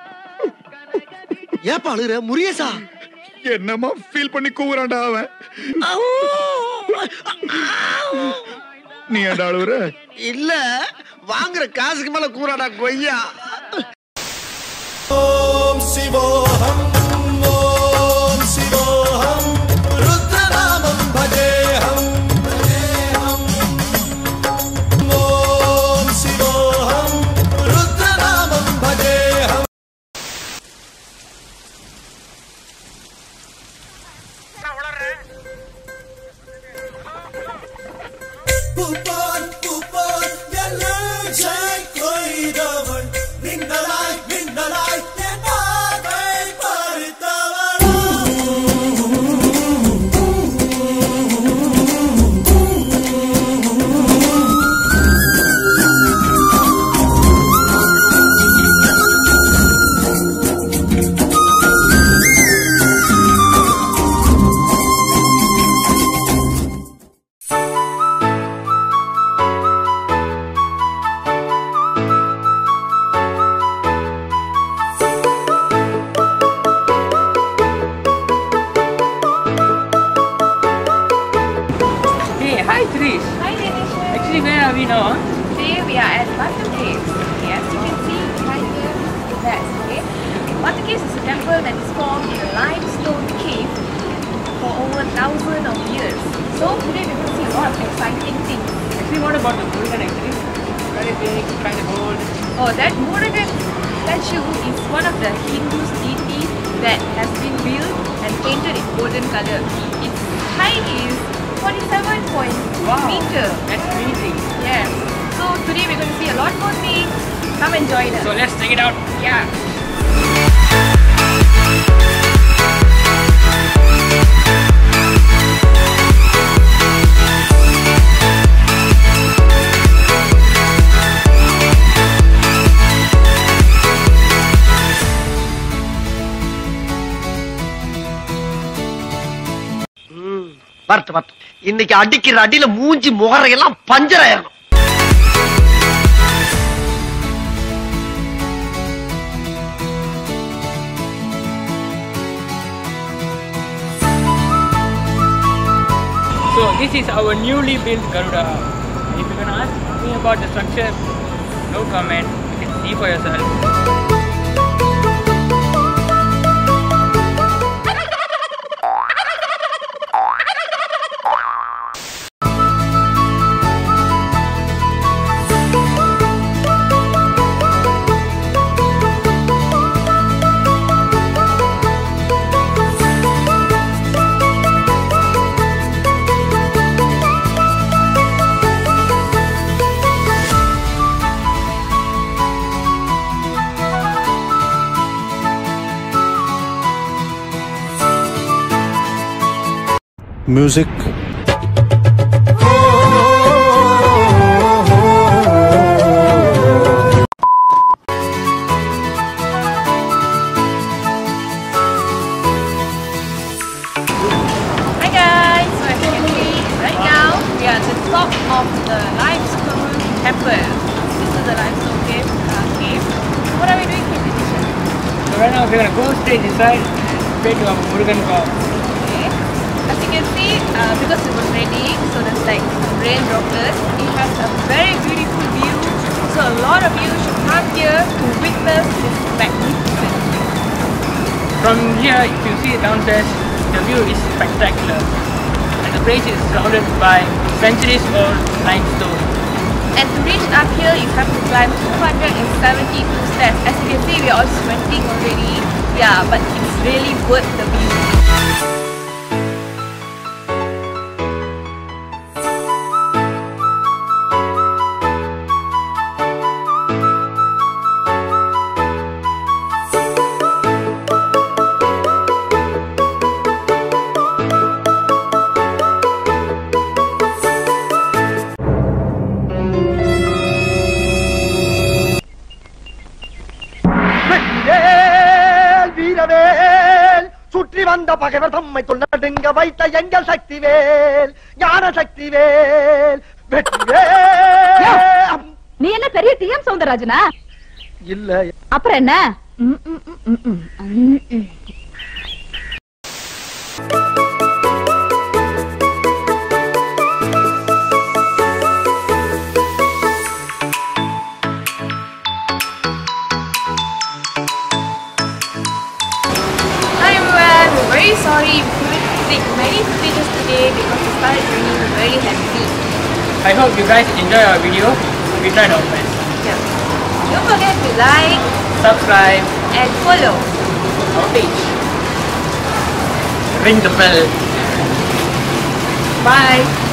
ஏன் அழுற முருகேசா? என்னமா ஃபீல் பண்ணி கூவுறான்டா அவன். நீ ஏன்டா அழுவுற? இல்ல வாங்குற காசுக்கு மேல கூறாடா கொய்யா. ஓம் சிவோஹம் ஓம் சிவோஹம் ருத்ரநாமம் பஜேஹம் பஜேஹம் ஓம் சிவோஹம் ருத்ரநாமம் பஜேஹம். பூப்பான் பூப்பான் எல்லை கொய்தவன் மின்னலாய் மின்னலாய் என்னாகை பறித்தவன். Hi Trish. Hi Dinesh. Actually, where are we now? Today we are at Batu Caves. Yes, you can see right here the best. Okay, Batu Caves is a temple that is formed in a limestone cave for over 1,000 of years. So today we're going to see a lot of exciting things. Actually, what about the Murugan actually? Very big, kind of old. Oh, that Murugan statue is one of the Hindu deities that has been built and painted in golden color. Its height is 47.2 meters. That's amazing. Yes. So today we're going to see a lot more things. Come and join us. So let's check it out. Yeah. வரட்டு வரட்டு. இன்னைக்கு அடிக்கிற அடியில மூஞ்சி முகரையெல்லாம் puncture ஆயிரணும். So this is our newly built Garuda. If you're gonna ask me about the structure, no comment. You can see for yourself. Music. Hi guys, so as you can see right now we are at the top of the limestone temple. This is the limestone cave. What are we doing here, Dinesh? So right now we're gonna go straight inside and pray to our Murugan god. Okay. As you can see, because it was raining, so there's like rain droplets. It has a very beautiful view. So a lot of you should come here to witness this magnificent view. From here, if you see it downstairs, the view is spectacular. And the place is surrounded by centuries old limestone. And to reach up here, you have to climb 272 steps. As you can see, we are all sweating already. Yeah, but it's really worth the view. வீரவேல் சுற்றி வந்த பகைவர் தம்மை தொண்டடுங்க வைத்த எங்கள் சக்திவேல் ஞான சக்திவேல் வெற்றிவேல். நீ என்ன பெரிய டிஎம் சௌந்தரராஜனா? இல்ல. அப்புறம் என்ன? Hi everyone, we're very sorry we couldn't take many footages today because it started raining very heavily. I hope you guys enjoy our video. We tried our best. Yeah. Don't forget to like Subscribe and follow. our page. Ring the bell. Bye.